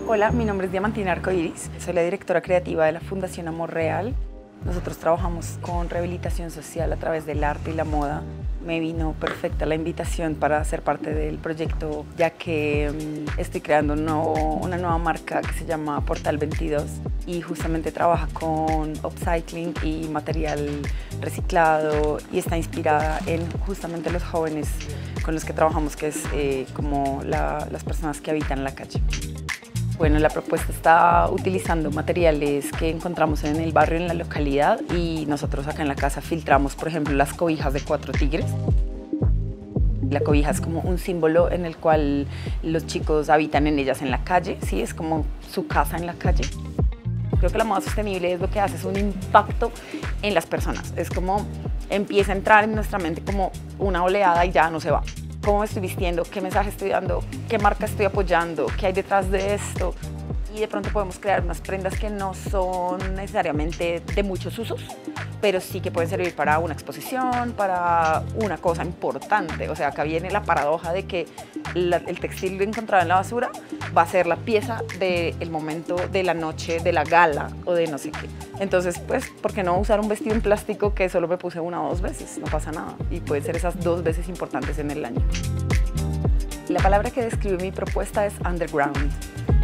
Hola, mi nombre es Diamantina Arcoiris, soy la directora creativa de la Fundación Amor Real. Nosotros trabajamos con rehabilitación social a través del arte y la moda. Me vino perfecta la invitación para ser parte del proyecto, ya que estoy creando una nueva marca que se llama Portal 22 y justamente trabaja con upcycling y material reciclado y está inspirada en justamente los jóvenes con los que trabajamos, que es como las personas que habitan la calle. Bueno, la propuesta está utilizando materiales que encontramos en el barrio, en la localidad, y nosotros acá en la casa filtramos, por ejemplo, las cobijas de 4 tigres. La cobija es como un símbolo en el cual los chicos habitan en ellas en la calle, ¿sí? Es como su casa en la calle. Creo que la moda sostenible es lo que hace, es un impacto en las personas. Es como empieza a entrar en nuestra mente como una oleada y ya no se va. ¿Cómo me estoy vistiendo? ¿Qué mensaje estoy dando? ¿Qué marca estoy apoyando? ¿Qué hay detrás de esto? Y de pronto podemos crear unas prendas que no son necesariamente de muchos usos, pero sí que pueden servir para una exposición, para una cosa importante. O sea, acá viene la paradoja de que el textil encontrado en la basura va a ser la pieza del momento de la noche, de la gala o de no sé qué. Entonces, pues, ¿por qué no usar un vestido en plástico que solo me puse 1 o 2 veces? No pasa nada. Y pueden ser esas 2 veces importantes en el año. La palabra que describe mi propuesta es underground.